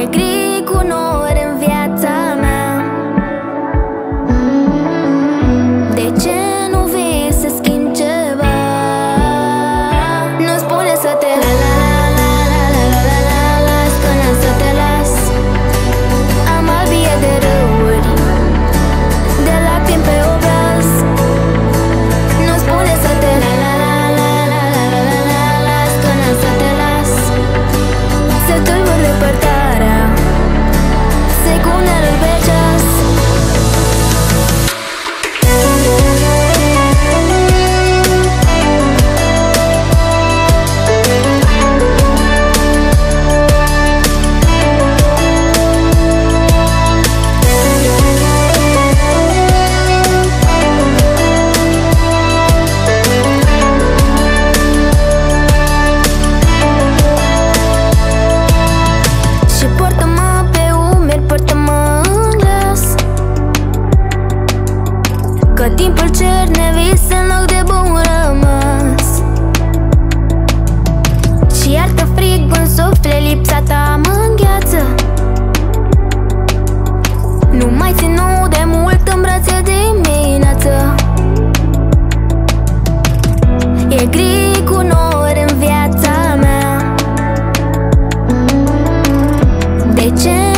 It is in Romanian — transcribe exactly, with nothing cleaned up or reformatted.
gri cu nori în viața mea. De ce nu vei să schimbi ceva? Nu spune să te la la la la la la la la la las până să te las. Am albie de răuri, de lacrimi pe obraz. Nu spune să te la la la la la la la la la las până să te las. Se tulbur depărtarea secundelor pe ceas. Și poartă-mă pe umeri, poartă-mă în glas, că timpul cerne vis în loc de bun rămas. Și iartă frig în suflet, lipsa ta mă îngheață. Nu mai ținu de mult în brațe dimineață. E gri cu nori în viața mea. De ce